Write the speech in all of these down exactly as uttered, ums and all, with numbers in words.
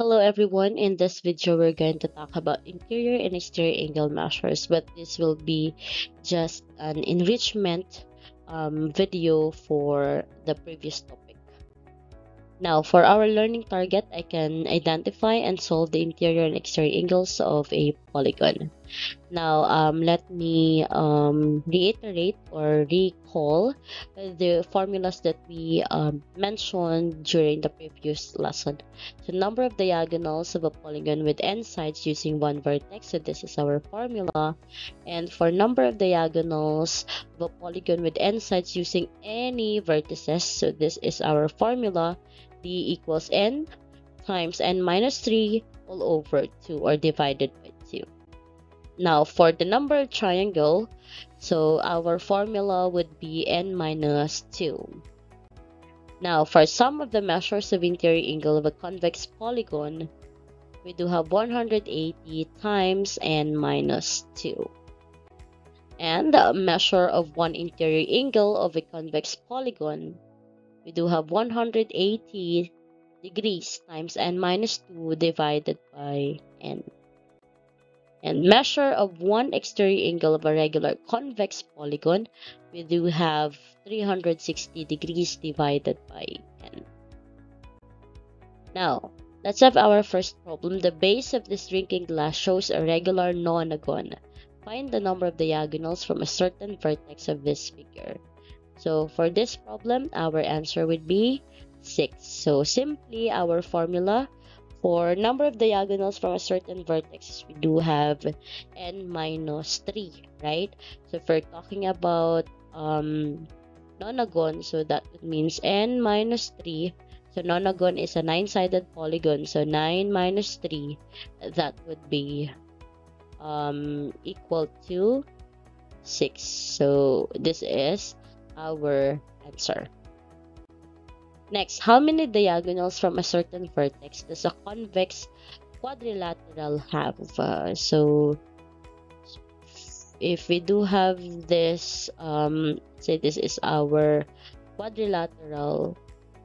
Hello everyone, in this video we're going to talk about interior and exterior angle measures, but this will be just an enrichment um, video for the previous topic. Now, for our learning target, I can identify and solve the interior and exterior angles of a polygon. Now, um, let me um, reiterate or recall the formulas that we um, mentioned during the previous lesson. So, number of diagonals of a polygon with n sides using one vertex. So, this is our formula. And for number of diagonals of a polygon with n sides using any vertices. So, this is our formula. D equals n times n minus three all over two or divided by two. Now, for the number triangle, so our formula would be n minus two. Now, for some of the measures of interior angle of a convex polygon, we do have one hundred eighty times n minus two. And the measure of one interior angle of a convex polygon, we do have one hundred eighty degrees times n minus two divided by n. And measure of one exterior angle of a regular convex polygon, we do have three hundred sixty degrees divided by n. Now, let's have our first problem. The base of this drinking glass shows a regular nonagon. Find the number of diagonals from a certain vertex of this figure. So for this problem, our answer would be six. So simply our formula for number of diagonals from a certain vertex, we do have n minus three, right? So if we're talking about um, nonagon, so that means n minus three. So nonagon is a nine-sided polygon. So nine minus three, that would be um, equal to six. So this is our answer. Next, how many diagonals from a certain vertex does a convex quadrilateral have? Uh, so, if we do have this, um, say this is our quadrilateral.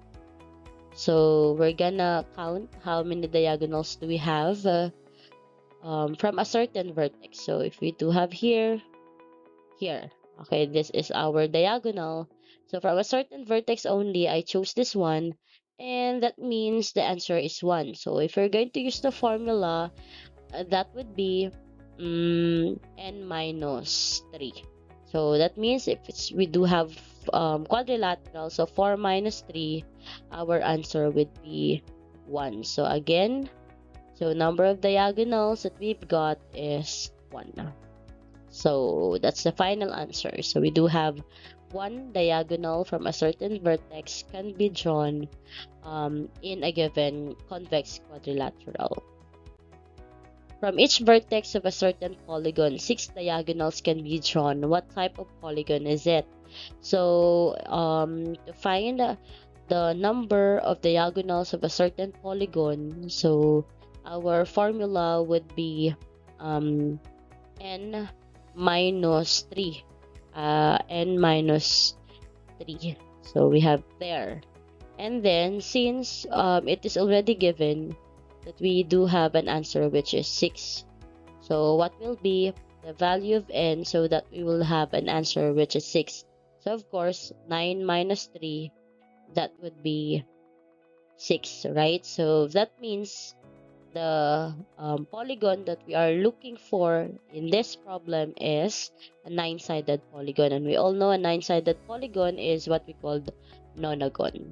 So, we're gonna count how many diagonals do we have uh, um, from a certain vertex. So, if we do have here, here. Okay, this is our diagonal. So from a certain vertex only, I chose this one. And that means the answer is one. So if we're going to use the formula, uh, that would be um, n minus three. So that means if it's, we do have um, quadrilateral, so four minus three, our answer would be one. So again, so number of diagonals that we've got is one. So that's the final answer. So we do have one diagonal from a certain vertex can be drawn um, in a given convex quadrilateral. From each vertex of a certain polygon, six diagonals can be drawn. What type of polygon is it? So um, to find the number of diagonals of a certain polygon, so our formula would be um, n minus three. Uh, n minus three. So we have there. And then since um, it is already given that we do have an answer which is six. So what will be the value of n so that we will have an answer which is six? So of course, nine minus three, that would be six, right? So that means the um, polygon that we are looking for in this problem is a nine-sided polygon, and we all know a nine-sided polygon is what we called nonagon.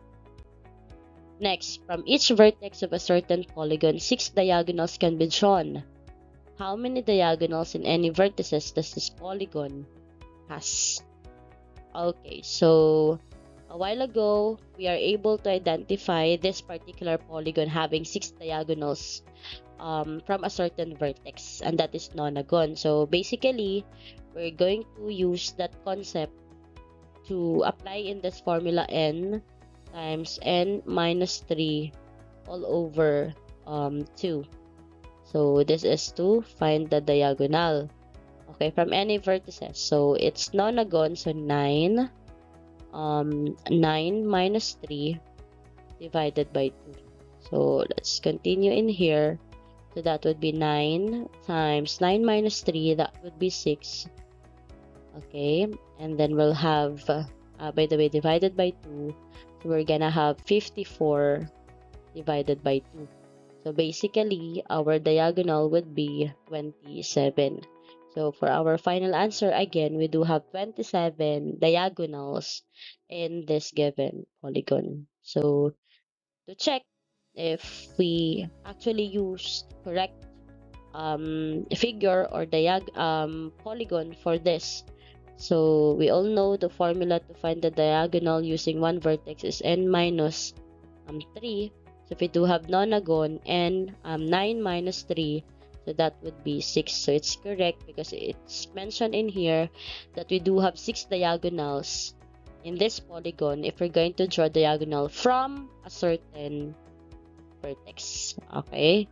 Next, from each vertex of a certain polygon, six diagonals can be drawn. How many diagonals in any vertices does this polygon has? Okay, so a while ago, we are able to identify this particular polygon having six diagonals um, from a certain vertex, and that is nonagon. So basically, we're going to use that concept to apply in this formula n times n minus three all over um, two. So this is to find the diagonal. Okay, from any vertices. So it's nonagon, so nine. Um, nine minus three divided by two. So let's continue in here. So that would be nine times nine minus three, that would be six. Okay, and then we'll have, uh, by the way, divided by two. So we're gonna have fifty-four divided by two. So basically, our diagonal would be twenty-seven. So for our final answer, again, we do have twenty-seven diagonals in this given polygon. So to check if we actually used correct um, figure or diag um, polygon for this. So we all know the formula to find the diagonal using one vertex is n minus um, three. So if we do have nonagon, n um, nine minus three, so that would be six. So it's correct because it's mentioned in here that we do have six diagonals in this polygon if we're going to draw diagonal from a certain vertex. Okay.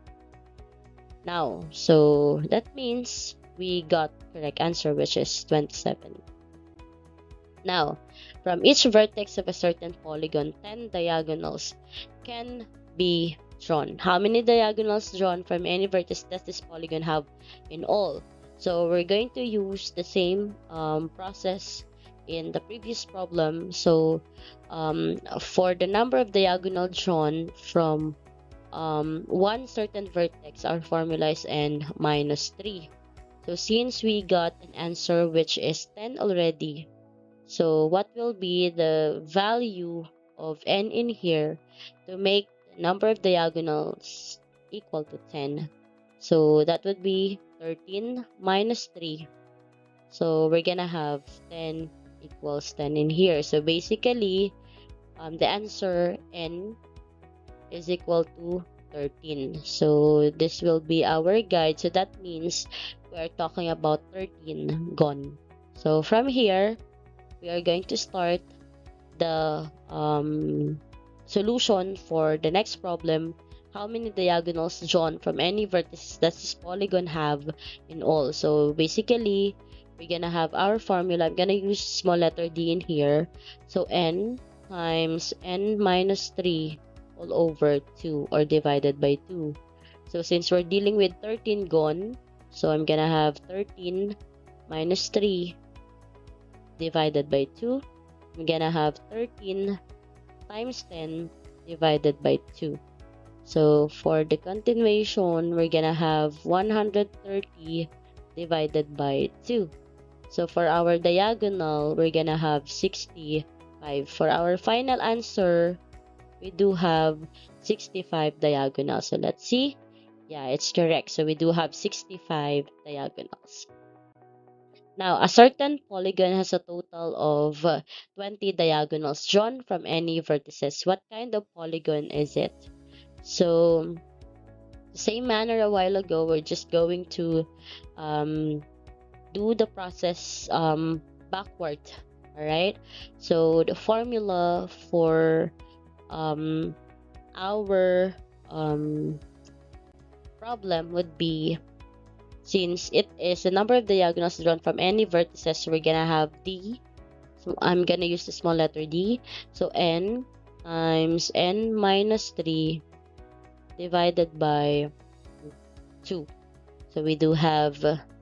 Now, so that means we got correct answer, which is twenty-seven. Now, from each vertex of a certain polygon, ten diagonals can be drawn. How many diagonals drawn from any vertex does this polygon have in all? So we're going to use the same um, process in the previous problem. So um, for the number of diagonal drawn from um, one certain vertex, our formula is n minus three. So since we got an answer which is ten already, so what will be the value of n in here to make the number of diagonals equal to ten? So that would be thirteen minus three. So we're gonna have ten equals ten in here. So basically, um, the answer n is equal to thirteen. So this will be our guide. So that means we are talking about thirteen gone. So from here, we are going to start the um, solution for the next problem. How many diagonals drawn from any vertices does this polygon have in all? So basically, we're gonna have our formula. I'm gonna use small letter d in here. So n times n minus three all over two, or divided by two. So since we're dealing with thirteen gone, so I'm gonna have thirteen minus three divided by two. I'm gonna have thirteen times ten divided by two. So for the continuation, we're gonna have one hundred thirty divided by two. So for our diagonal, we're gonna have sixty-five. For our final answer, we do have sixty-five diagonals. So let's see. Yeah, it's correct. So we do have sixty-five diagonals. Now, a certain polygon has a total of uh, twenty diagonals drawn from any vertices. What kind of polygon is it? So, same manner a while ago, we're just going to um, do the process um, backward. Alright? So, the formula for um, our um, problem would be, since it is the number of diagonals drawn from any vertices, we're gonna have d. So I'm gonna use the small letter d. So n times n minus three divided by two. So we do have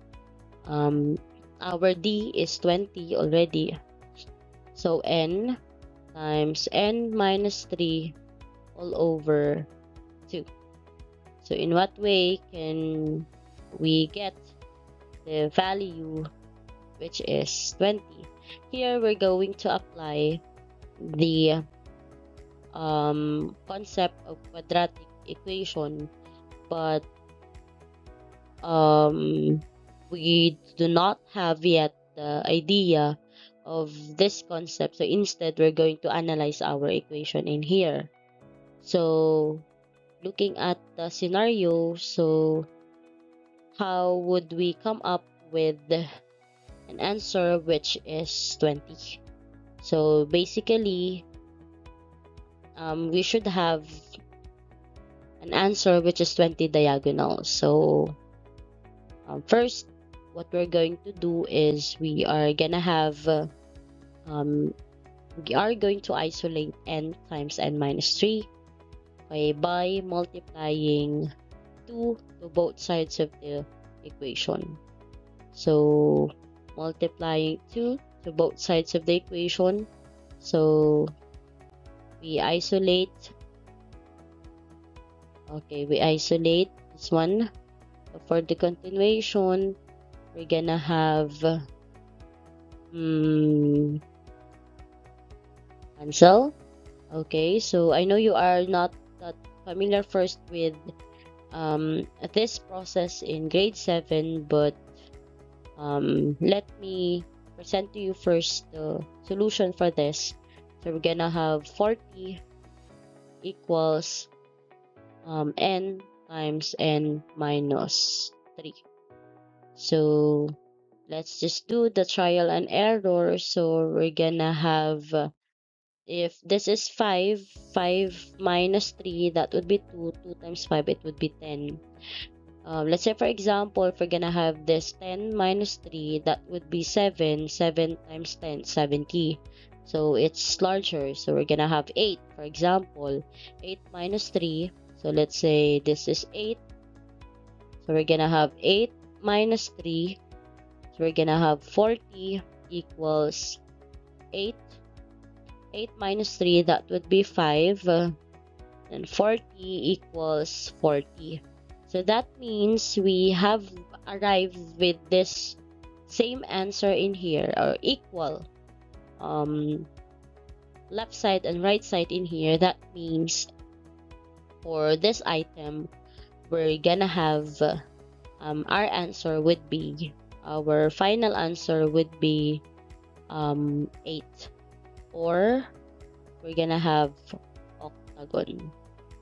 um, our d is twenty already. So n times n minus three all over two. So in what way can we get the value which is twenty? Here we're going to apply the um, concept of quadratic equation, but um, we do not have yet the idea of this concept. So instead, we're going to analyze our equation in here. So looking at the scenario, so how would we come up with an answer which is twenty? So basically, um, we should have an answer which is twenty diagonals. So um, first, what we're going to do is we are gonna have uh, um, we are going to isolate n times n minus three. okay, by multiplying two to both sides of the equation. So multiplying two to both sides of the equation. So we isolate, okay, we isolate this one. So for the continuation, we're gonna have um, cancel. Okay, so I know you are not that familiar first with um, this process in grade seven, but um, let me present to you first the solution for this. So we're gonna have forty equals um, n times n minus three. So let's just do the trial and error. So we're gonna have, uh, if this is five, five minus three, that would be two. two times five, it would be ten. Um, let's say, for example, if we're gonna have this ten minus three, that would be seven. seven times ten, seventy. So it's larger. So we're gonna have eight, for example. eight minus three. So let's say this is eight. So we're gonna have eight minus three. So we're gonna have forty equals eight. eight minus three, that would be five. Uh, and forty equals forty. So that means we have arrived with this same answer in here, or equal um, left side and right side in here. That means for this item, we're gonna have um, our answer would be, our final answer would be um, eight, or we're gonna have octagon.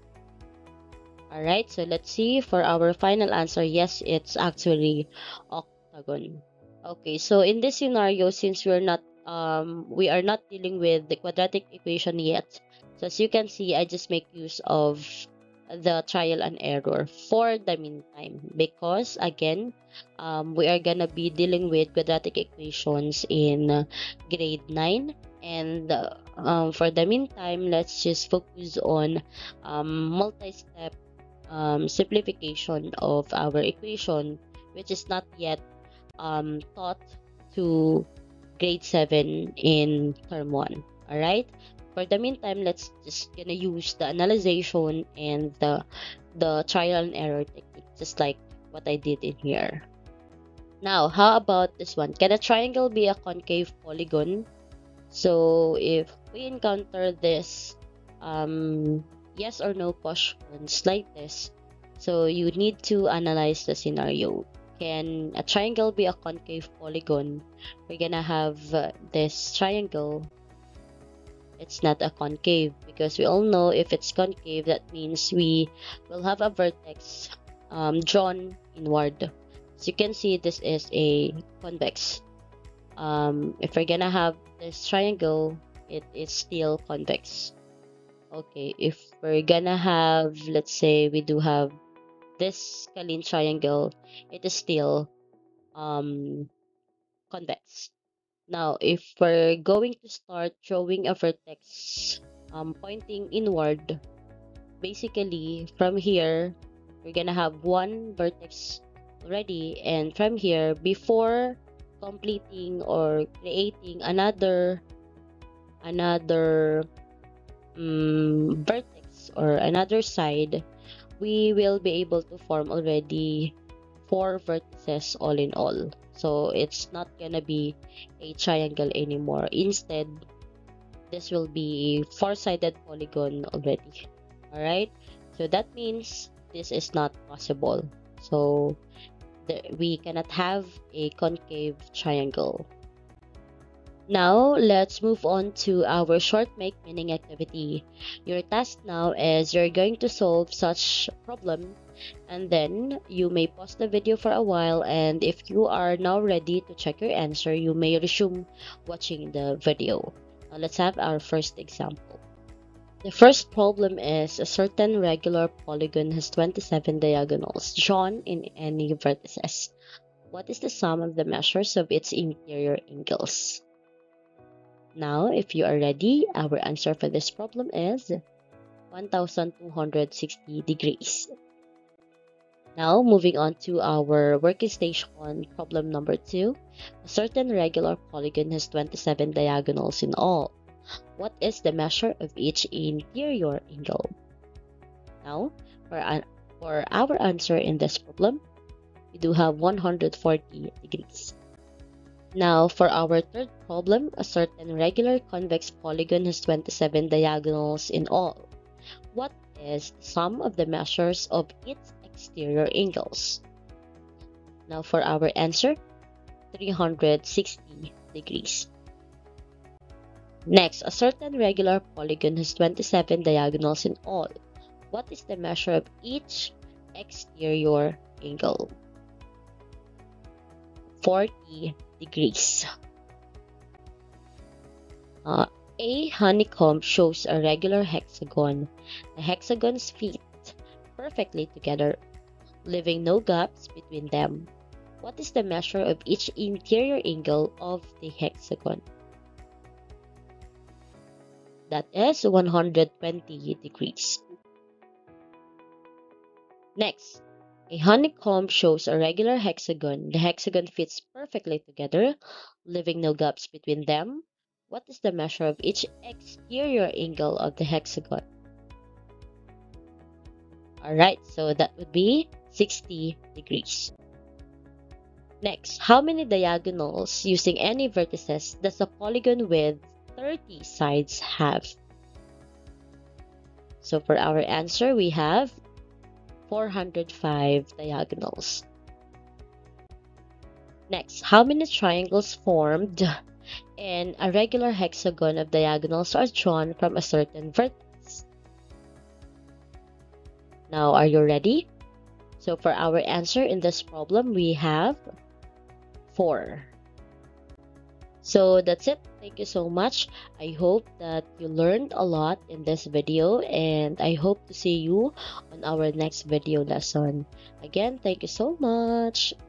Alright, so let's see for our final answer. Yes, it's actually octagon. Okay, so in this scenario, since we're not um we are not dealing with the quadratic equation yet, so as you can see, I just make use of the trial and error for the meantime, because again, um, we are gonna be dealing with quadratic equations in uh, grade nine, and uh, um, for the meantime, let's just focus on um, multi-step um, simplification of our equation, which is not yet um, taught to grade seven in term one. All right, for the meantime, let's just gonna use the analyzation and the the trial and error technique, just like what I did in here. Now, how about this one? Can a triangle be a concave polygon? So if we encounter this um, yes or no questions like this, so you need to analyze the scenario. Can a triangle be a concave polygon? We're gonna have uh, this triangle. It's not a concave, because we all know if it's concave, that means we will have a vertex um, drawn inward. So you can see this is a convex. Um, if we're gonna have this triangle, it is still convex. Okay, if we're gonna have, let's say we do have this scalene triangle, it is still um, convex. Now, if we're going to start drawing a vertex um, pointing inward, basically from here, we're gonna have one vertex already, and from here, before completing or creating another another um, vertex or another side, we will be able to form already four vertices all in all. So it's not gonna be a triangle anymore. Instead, this will be a four-sided polygon already. Alright, so that means this is not possible. So the, we cannot have a concave triangle. Now, let's move on to our short make meaning activity. Your task now is you're going to solve such problem, and then you may pause the video for a while, and if you are now ready to check your answer, you may resume watching the video. Now, let's have our first example. The first problem is a certain regular polygon has twenty-seven diagonals drawn in any vertices. What is the sum of the measures of its interior angles? Now, if you are ready, our answer for this problem is one thousand two hundred sixty degrees. Now, moving on to our working station problem number two. A certain regular polygon has twenty-seven diagonals in all. What is the measure of each interior angle? Now, for, an, for our answer in this problem, we do have one hundred forty degrees. Now, for our third problem, a certain regular convex polygon has twenty-seven diagonals in all. What is the sum of the measures of its exterior angles? Now, for our answer, three hundred sixty degrees. Next, a certain regular polygon has twenty-seven diagonals in all. What is the measure of each exterior angle? forty degrees. Uh, a honeycomb shows a regular hexagon. The hexagons fit perfectly together, leaving no gaps between them. What is the measure of each interior angle of the hexagon? That is one hundred twenty degrees. Next, a honeycomb shows a regular hexagon. The hexagon fits perfectly together, leaving no gaps between them. What is the measure of each exterior angle of the hexagon? Alright, so that would be sixty degrees. Next, how many diagonals using any vertices does a polygon with thirty sides have? So for our answer, we have four hundred five diagonals. Next, how many triangles formed in a regular hexagon of diagonals are drawn from a certain vertex? Now, are you ready? So for our answer in this problem, we have four. So that's it. Thank you so much. I hope that you learned a lot in this video, and I hope to see you on our next video lesson. Again, thank you so much.